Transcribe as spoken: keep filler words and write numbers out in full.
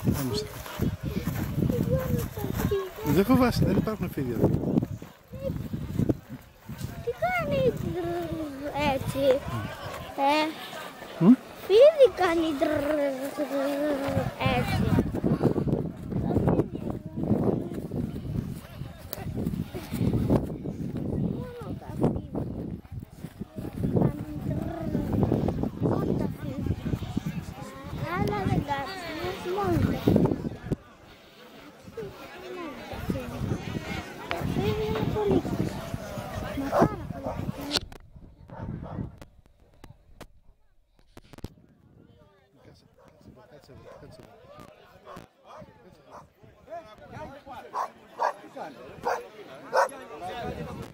Όμως. Δεν φοβάσαι, δεν υπάρχουν φίδια. Τι κάνει έτσι, ε, Mm? φίδι κάνει έτσι. Μόνο τα φίδια κάνουν μόνο τα φίδια. Άλλα δεν κάνουν, μόνο τα φίδια. Τα φίδια είναι πολύ καλά. Μα πάρα πολύ καλά. Κάτσε εδώ, κάτσε εδώ. Τι κάνει?